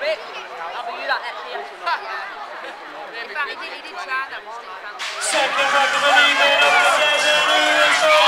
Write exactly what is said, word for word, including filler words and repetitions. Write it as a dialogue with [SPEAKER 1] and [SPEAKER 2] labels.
[SPEAKER 1] Hey, I'll be you that here. In fact, he did, he did try that one.
[SPEAKER 2] Second recommendation of the season.